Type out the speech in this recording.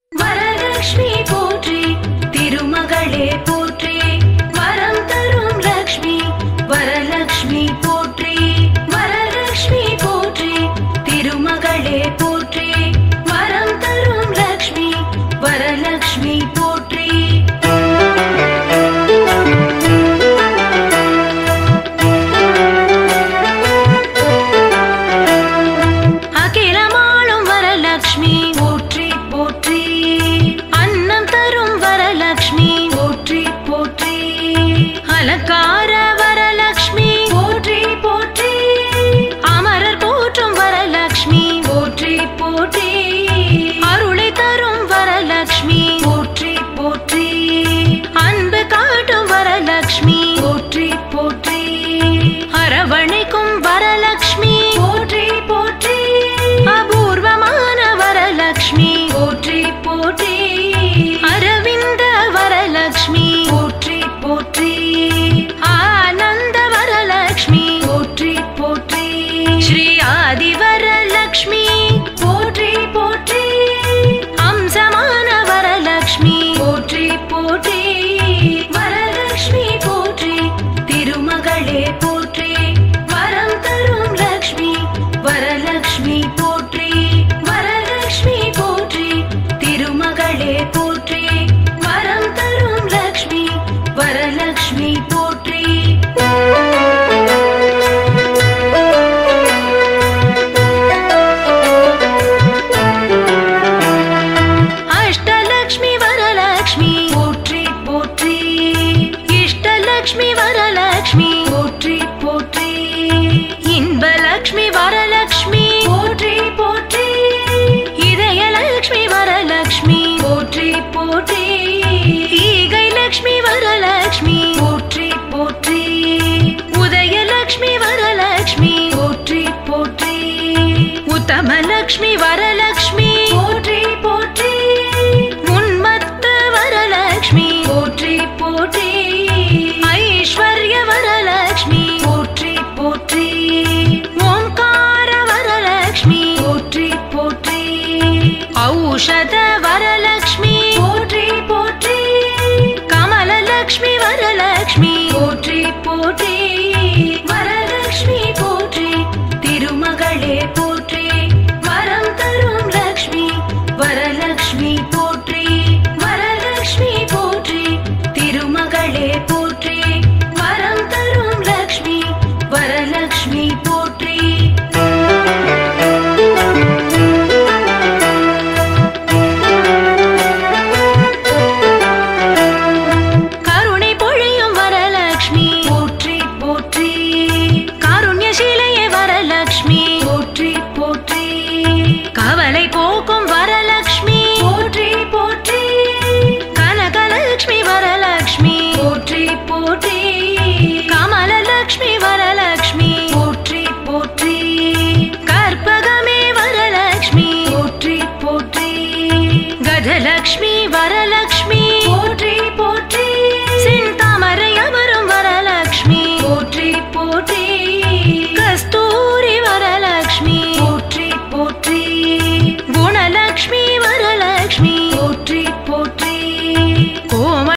வரலக்ஷ்மி போற்றி திருமகளே போற்றி வரம் தரும் லக்ஷ்மி வரலக்ஷ்மி போற்றி வரலக்ஷ்மி போற்றி திருமகளே போற்றி வரம் தரும் லக்ஷ்மி வரலக்ஷ்மி போற்றி அகிலமாளும் வரலக்ஷ்மி போற்றி போற்றி அன்னம் தரும் வரலக்ஷ்மி போற்றி போற்றி அலங்கார வரலக்ஷ்மி போற்றி போற்றி அமரர் போற்றும் வரலக்ஷ்மி போற்றி போற்றி அருளை தரும் வரலக்ஷ்மி போற்றி போற்றி அன்பு காட்டும் வரலக்ஷ்மி போற்றி போற்றி அரவணைக்கும் வரலக்ஷ்மி போற்றி போற்றி அபூர்வமான வரலக்ஷ்மி போற்றி போற்றி அரவிந்த வரலக்ஷ்மி போற்றி போற்றி ஆனந்த வரலக்ஷ்மி போற்றி போற்றி ஸ்ரீ ஆதி வரலக்ஷ்மி போற்றி போற்றி அம்சமான வரலக்ஷ்மி போற்றி போற்றி வரலக்ஷ்மி போற்றி திருமகளே போற்றி வரம் தரும் லக்ஷ்மி வரலக்ஷ்மி போற்றி வரலக்ஷ்மி போற்றி திருமகளே போற்றி வரம் தரும் லக்ஷ்மி வரலக்ஷ்மி போற்றி அஷ்டலக்ஷ்மி வரலக்ஷ்மி போற்றி போற்றி இஷ்டலக்ஷ்மி வரலக்ஷ்மி போற்றி போற்றி இன்பலக்ஷ்மி வரலக்ஷ்மி போற்றி போற்றி இதயலக்ஷ்மி வரலக்ஷ்மி போற்றி போற்றி ஈகை லக்ஷ்மி வரலக்ஷ்மி போற்றி போற்றி உதயலக்ஷ்மி வரலக்ஷ்மி போற்றி போற்றி உத்தமலக்ஷ்மி வரலக்ஷ்மி போற்றி போற்றி உன்மத்த வரலக்ஷ்மி போற்றி போற்றி ஐஸ்வர்ய வரலக்ஷ்மி போற்றி போற்றி ஓம்கார வரலக்ஷ்மி போற்றி போற்றி ஔஷத வரலக்ஷ்மி